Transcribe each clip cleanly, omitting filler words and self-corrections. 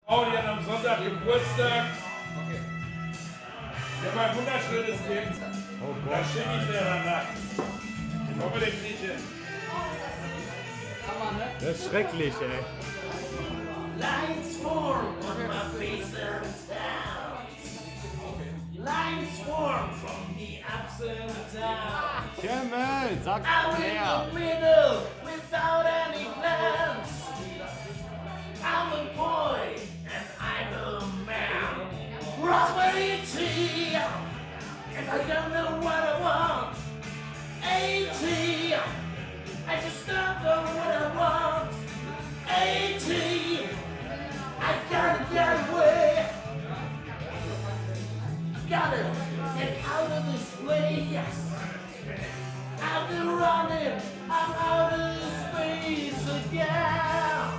Oh, die hat am Sonntag Geburtstag. Der war ein wunderschönes Kind. Oh Da Gott. schicke ich dir danach. Ich hoffe, den kriege ich hin. Das ist schrecklich, ey. Lines form on my face and downs. Lines form from the ups and downs. Kemmel, sag I'm in mehr. the middle without any plans. I'm a boy and I'm a man. Roughly 80, and I don't know what I want. 80, I just don't know what I want. 80, I gotta get away. Gotta get out of this place. I've been running, I'm out of space again.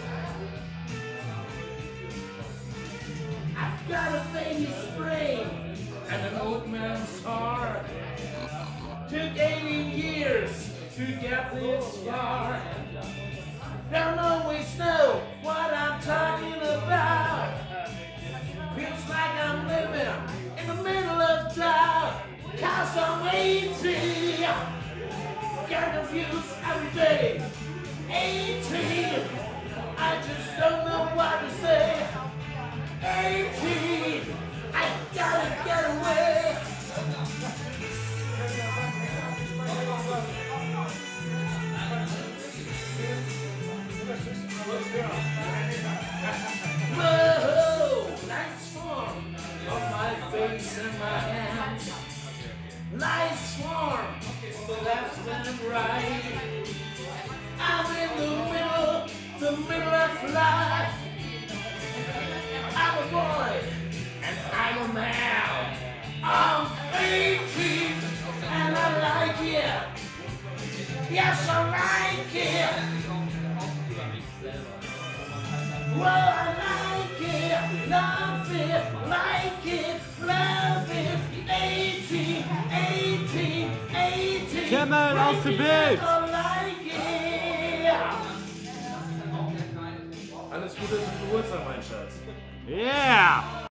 I've got a baby's brain and an old man's heart. Took 18 years to get this far. Don't always know what I'm talking about. Feels like I'm living in the middle of town. Cause I'm 80. Get confused every day. 18. I just don't know what to say. 18. I gotta get away. Whoa, nice form of my face and my hands. Nice form on the left and right. I'm in the middle of life. I'm a boy and I'm a man. I'm 18 and I like it. Yes, I like it. Well, I like it, love it, like it, love it. 18, 18, 18. Kemmel, aus dem Bild! Alles Gute zum Geburtstag, mein Schatz. Yeah!